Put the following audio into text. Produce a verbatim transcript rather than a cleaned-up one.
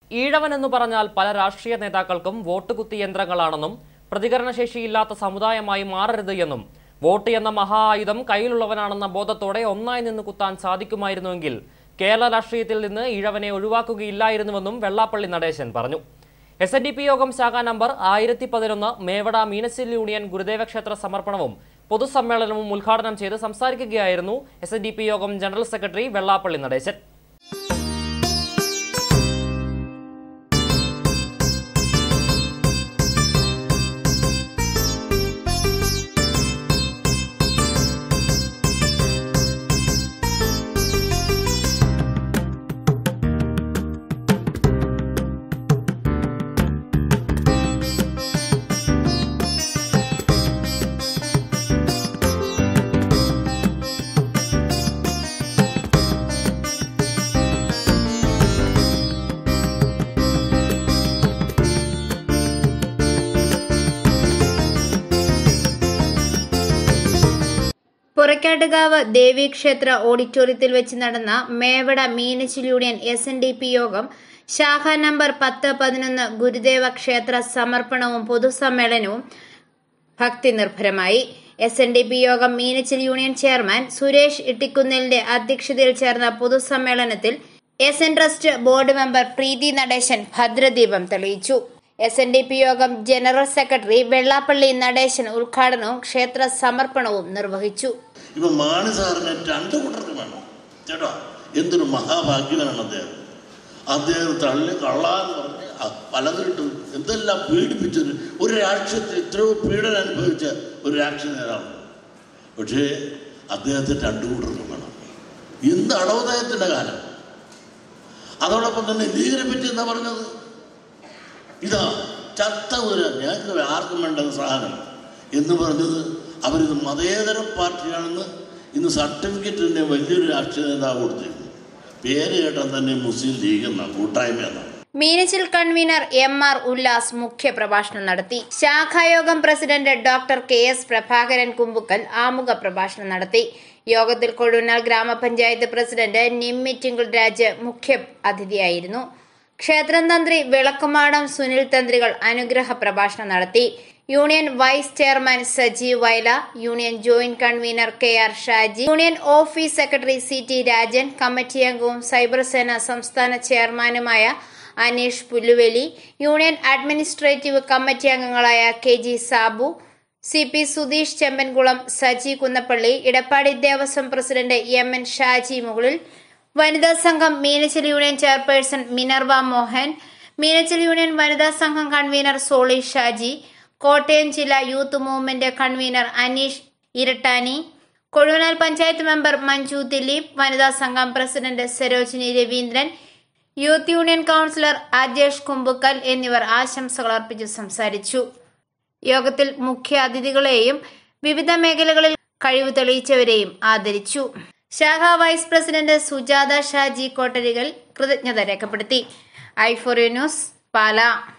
ഈഴവൻ എന്ന് പറഞ്ഞാൽ പല രാഷ്ട്രീയ നേതാക്കൾക്കും വോട്ട് കുത്തി യന്ത്രങ്ങളാണെന്നും പ്രതികരണശേഷിയില്ലാത്ത സമുദായമായി മാറരുത് എന്നും വോട്ട് എന്ന മഹാ ആയുധം കയ്യിലുള്ളവനാണെന്ന ബോധത്തോടെ ഒന്നായി നിന്ന് കുത്താൻ സാധിക്കുമായിരുന്നുവെങ്കിൽ കേരള രാഷ്ട്രീയത്തിൽ നിന്ന് ഈഴവനെ ഒഴിവാക്കുകയില്ലായിരുന്നുവെന്നും വെള്ളാപ്പള്ളി നടേശൻ പറഞ്ഞു. എസ് എൻ ഡി പി യോഗം ശാഖാ നമ്പർ ആയിരത്തി പതിനൊന്ന് മേവട മീനച്ചിൽ യൂണിയൻ ഗുരുദേവ ക്ഷേത്ര സമർപ്പണവും പൊതുസമ്മേളനവും ഉദ്ഘാടനം ചെയ്ത് സംസാരിക്കുകയായിരുന്നു എസ് എൻ ഡി പി യോഗം ജനറൽ സെക്രട്ടറി വെള്ളാപ്പള്ളി നടേശൻ. പുറക്കാട്ടുകാവ് ദേവീക്ഷേത്ര ഓഡിറ്റോറിയത്തിൽ വെച്ച് നടന്ന Mevada Meenachil union S N D P യോഗം ശാഖാ നമ്പർ പത്ത് പതിനൊന്ന് ഗുരുദേവ ക്ഷേത്ര സമർപ്പണവും പൊതുസമ്മേളനവും ഭക്തി നിർഭരമായി. എസ് എൻ ഡി പി യോഗം മീനച്ചിൽ യൂണിയൻ ചെയർമാൻ സുരേഷ് ഇട്ടിക്കുന്നിലിന്റെ അധ്യക്ഷതയിൽ ചേർന്ന പൊതുസമ്മേളനത്തിൽ S N trust board member Preethi Natesan ഭദ്രദീപം തെളിയിച്ചു. എസ് എൻ ഡി പി യോഗം ജനറൽ സെക്രട്ടറി വെള്ളാപ്പള്ളി നടേശൻ ഉദ്ഘാടനവും ക്ഷേത്ര സമർപ്പണവും നിർവഹിച്ചു. ഇപ്പൊ മാണി സാറിന് രണ്ട് കൂട്ടർക്ക് വേണം ചേട്ടാ, എന്തൊരു മഹാഭാഗ്യവാനാണ് അദ്ദേഹം. അദ്ദേഹം തള്ളി കള്ളാന്ന് പറഞ്ഞ് പലതിട്ടും എന്തെല്ലാം പീഡിപ്പിച്ചൊരു ഒരു രാഷ്ട്രീയത്തിൽ എത്രയോ പീഡനം അനുഭവിച്ച ഒരു രാഷ്ട്രീയ നേതാവ്. പക്ഷേ അദ്ദേഹത്തിന് രണ്ടു കൂട്ടർക്ക് വേണം. എന്താണ് അദ്ദേഹത്തിൻ്റെ കാലം? അതോടൊപ്പം തന്നെ ലീഗിനെ പറ്റി എന്താ പറഞ്ഞത്? ഇതാ ചത്ത ഒരു ഞങ്ങൾക്ക് ആർക്കും വേണ്ടത് സാധനം എന്ന് പറഞ്ഞത്. അവരിത് മതേതര പാർട്ടിയാണെന്ന് ഇന്ന് സർട്ടിഫിക്കറ്റ് തന്നെ വലിയൊരു രാഷ്ട്രീയ നേതാവ് കൊടുത്തിരുന്നു. പേര് കേട്ടാൽ തന്നെ മുസ്ലിം ലീഗ് എന്നാണ്, കൂട്ടായ്മ എന്നാണ്. Meenachil convener M R Ullas മുഖ്യ പ്രഭാഷണം നടത്തി. ശാഖായോഗം president doctor K S Prabhakaran Kumbukkal ആമുഖ പ്രഭാഷണം നടത്തി. യോഗത്തിൽ കൊഴുവനാൽ ഗ്രാമപഞ്ചായത്ത് പ്രസിഡന്റ് നിമ്മി ടിങ്കിൾ രാജ് മുഖ്യ അതിഥിയായിരുന്നു. ക്ഷേത്രം തന്ത്രി വിളക്കുമാടം സുനിൽ തന്ത്രികൾ അനുഗ്രഹ പ്രഭാഷണം നടത്തി. Union vice chairman Sajeev Vayala, union joint convener K R Shaji, union office secretary C T Rajan, committee അംഗവും സൈബർ സേന സംസ്ഥാന ചെയർമാനുമായ Aneesh Pulluveli, union administrative committee അംഗങ്ങളായ K G Sabu, C P Sudheesh Chembankulam, Saji Kunnappally, Edappady Devaswom president M N Shaji Mukalil, വനിതാ സംഘം Meenachil union chairperson Minerva Mohan, Meenachil union വനിതാ സംഘം കൺവീനർ സോളി ഷാജി, കോട്ടയം ജില്ലാ youth movement convener Aneesh ഇരട്ടാനി, Kozhuvanal panchayat member Manju Dileep, വനിതാ സംഘം president Sarojini Raveendran, youth union councillor Ajesh Kumbukkal എന്നിവർ ആശംസകൾ അർപ്പിച്ചു സംസാരിച്ചു. യോഗത്തിൽ മുഖ്യ അതിഥികളെയും വിവിധ മേഖലകളിൽ കഴിവ് തെളിയിച്ചവരെയും ആദരിച്ചു. ശാഖാ വൈസ് പ്രസിഡന്റ് സുജാത ഷാജി കോട്ടരികൾ കൃതജ്ഞത രേഖപ്പെടുത്തി. I four news, Pala.